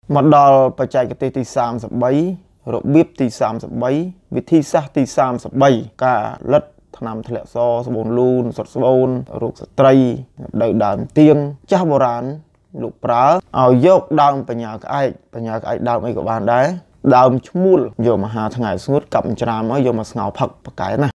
មកដល់បច្ចេកទេសទី33របៀបទី33វិធីសាស្ត្រទី33ការលិតថ្នាំធ្លាក់សស្បូនលូនសុទ្ធស្បូនរោគស្ត្រីដៅដើមទៀងចាស់បុរាណលោកប្រើឲ្យយកដើមបញ្ញាក្អែកដើមអីក៏បានដែរដើមឈ្មោលយកមកហាថ្ងៃស្ងួតកាប់ច្រាមឲ្យយកមកស្ងោរផឹកប្រកែណា